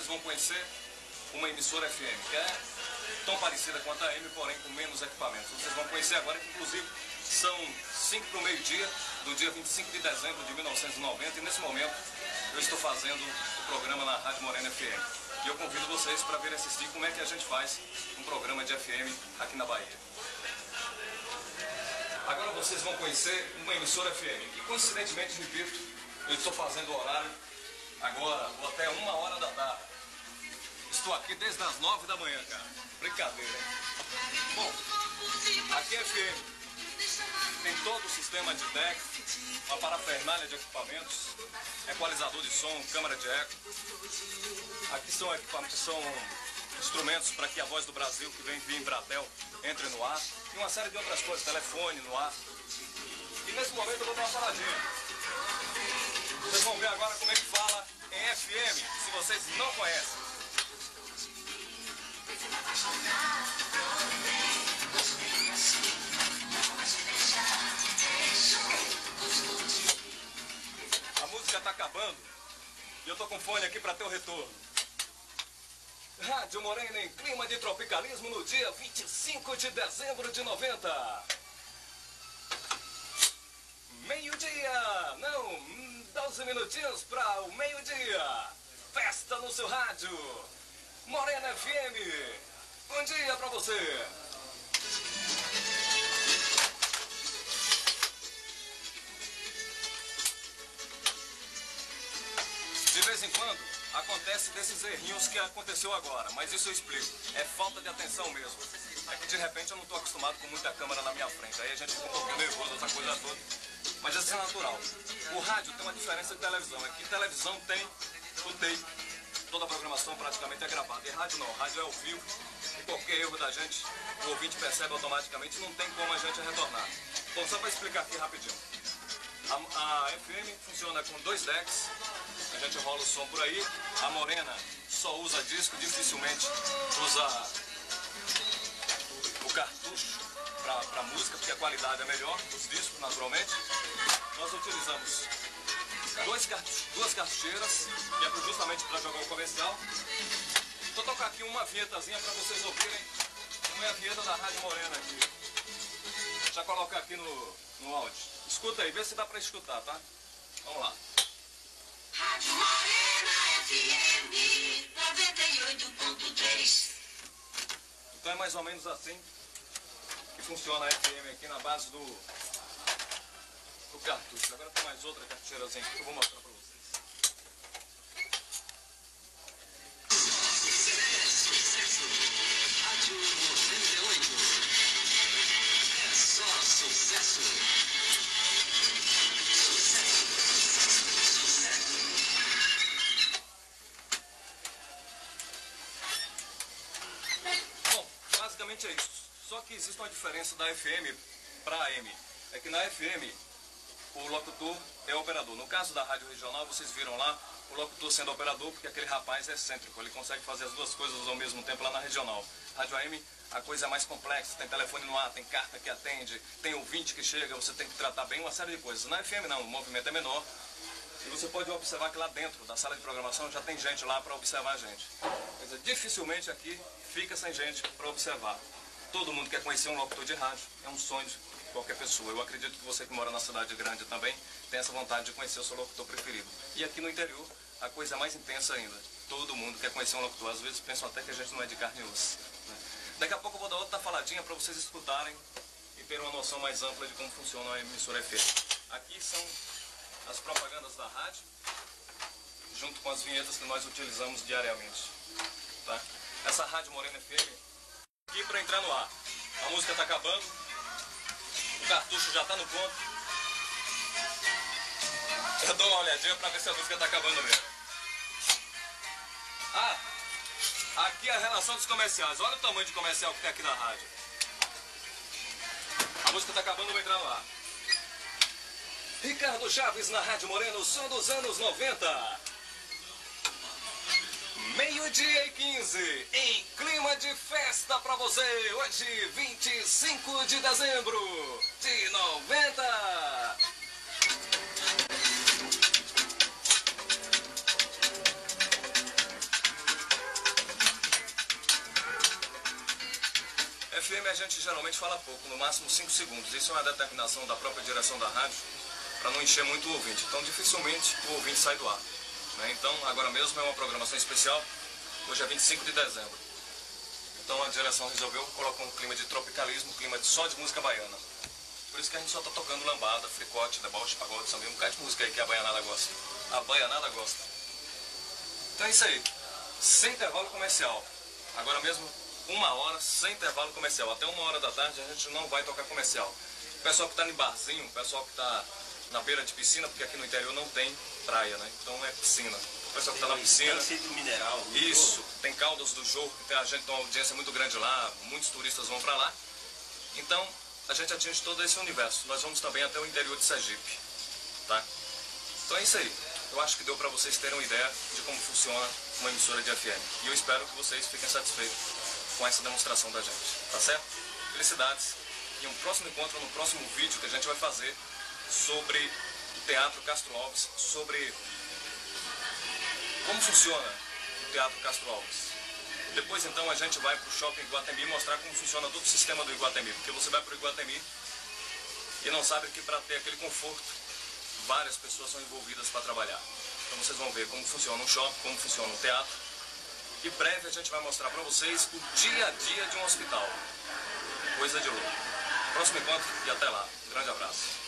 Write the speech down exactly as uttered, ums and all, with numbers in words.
vão conhecer uma emissora F M, que é tão parecida quanto a A M, porém com menos equipamentos. Vocês vão conhecer agora que, inclusive, são cinco para o meio-dia, do dia vinte e cinco de dezembro de mil novecentos e noventa, e nesse momento eu estou fazendo o programa na Rádio Morena F M. E eu convido vocês para vir assistir como é que a gente faz um programa de F M aqui na Bahia. Agora vocês vão conhecer uma emissora F M, que coincidentemente, repito, eu estou fazendo o horário agora, ou até uma hora da tarde. Estou aqui desde as nove da manhã, cara. Brincadeira, hein? Bom, aqui é F M. Tem todo o sistema de deck, uma parafernália de equipamentos, equalizador de som, câmara de eco. Aqui são equipamentos, são instrumentos para que a Voz do Brasil, que vem via Embratel, entre no ar. E uma série de outras coisas, telefone no ar. E nesse momento eu vou dar uma faladinha. Vocês vão ver agora como é que fala em F M, se vocês não conhecem. A música tá acabando e eu tô com fone aqui para ter o retorno. Rádio Morena em clima de tropicalismo no dia vinte e cinco de dezembro de noventa. Meio-dia, não, doze minutinhos para o meio-dia. Festa no seu rádio. Morena F M. Bom dia para você. De vez em quando, acontece desses errinhos que aconteceu agora, mas isso eu explico. É falta de atenção mesmo. É que de repente eu não estou acostumado com muita câmera na minha frente. Aí a gente fica um pouquinho nervoso, essa coisa toda. Mas isso é natural. O rádio tem uma diferença de televisão. É que televisão tem o tape. Toda a programação praticamente é gravada. E rádio não. Rádio é ao vivo. E qualquer erro da gente, o ouvinte percebe automaticamente e não tem como a gente retornar. Bom, só para explicar aqui rapidinho. A, a F M funciona com dois decks. A gente rola o som por aí. A Morena só usa disco, dificilmente usa o cartucho para música, porque a qualidade é melhor dos discos, naturalmente. Nós utilizamos dois cartuch duas cartucheiras, que é justamente para jogar o comercial. Vou tocar aqui uma vinhetazinha para vocês ouvirem como é a vinheta da Rádio Morena aqui. Já colocar aqui no, no áudio. Escuta aí, vê se dá para escutar, tá? Vamos lá. Rádio Morena F M noventa e oito ponto três. Então é mais ou menos assim que funciona a F M aqui na base do, do cartucho. Agora tem mais outra cartucheirazinha aqui que eu vou mostrar para vocês. Rádio noventa e oito. É só sucesso. Basicamente é isso. Só que existe uma diferença da F M para a A M. É que na F M o locutor é operador. No caso da rádio regional, vocês viram lá o locutor sendo operador, porque aquele rapaz é excêntrico. Ele consegue fazer as duas coisas ao mesmo tempo lá na regional. Rádio A M, a coisa é mais complexa. Tem telefone no ar, tem carta que atende, tem ouvinte que chega, você tem que tratar bem uma série de coisas. Na F M não, o movimento é menor. E você pode observar que lá dentro da sala de programação já tem gente lá para observar a gente. Quer dizer, dificilmente aqui fica sem gente para observar. Todo mundo quer conhecer um locutor de rádio, é um sonho de qualquer pessoa. Eu acredito que você que mora na cidade grande também tem essa vontade de conhecer o seu locutor preferido. E aqui no interior, a coisa é mais intensa ainda. Todo mundo quer conhecer um locutor. Às vezes pensam até que a gente não é de carne e osso, né? Daqui a pouco eu vou dar outra faladinha para vocês escutarem e terem uma noção mais ampla de como funciona a emissora F M. Aqui são as propagandas da rádio, junto com as vinhetas que nós utilizamos diariamente, tá? Essa Rádio Morena F M, aqui para entrar no ar. A música está acabando, o cartucho já está no ponto. Eu dou uma olhadinha para ver se a música está acabando mesmo. Ah, aqui é a relação dos comerciais. Olha o tamanho de comercial que tem aqui na rádio. A música está acabando, eu vou entrar no ar. Ricardo Chaves na Rádio Morena, o som dos anos noventa. Meio-dia e quinze, em clima de festa pra você, hoje vinte e cinco de dezembro de noventa. F M a gente geralmente fala pouco, no máximo cinco segundos. Isso é uma determinação da própria direção da rádio, para não encher muito o ouvinte. Então dificilmente o ouvinte sai do ar, né? Então agora mesmo é uma programação especial, hoje é vinte e cinco de dezembro. Então a direção resolveu colocar um clima de tropicalismo, um clima de só de música baiana. Por isso que a gente só tá tocando lambada, fricote, deboche, pagode, samba, um bocado de música aí que a baianada gosta. A baianada gosta. Então é isso aí, sem intervalo comercial. Agora mesmo, uma hora sem intervalo comercial. Até uma hora da tarde a gente não vai tocar comercial. O pessoal que está em barzinho, o pessoal que está na beira de piscina, porque aqui no interior não tem praia, né? Então é piscina. O pessoal que está na piscina... Tem mineral. Isso, tem Caldas do Jorro, tem a gente tem uma audiência muito grande lá, muitos turistas vão para lá. Então, a gente atinge todo esse universo. Nós vamos também até o interior de Sergipe, tá? Então é isso aí. Eu acho que deu para vocês terem uma ideia de como funciona uma emissora de F M. E eu espero que vocês fiquem satisfeitos com essa demonstração da gente, tá certo? Felicidades e um próximo encontro no próximo vídeo que a gente vai fazer sobre o Teatro Castro Alves, sobre como funciona o Teatro Castro Alves. Depois então a gente vai para o Shopping Iguatemi mostrar como funciona todo o sistema do Iguatemi, porque você vai para o Iguatemi e não sabe que para ter aquele conforto, várias pessoas são envolvidas para trabalhar. Então vocês vão ver como funciona um shopping, como funciona um teatro. E breve a gente vai mostrar para vocês o dia a dia de um hospital. Coisa de louco. Próximo encontro e até lá. Grande abraço.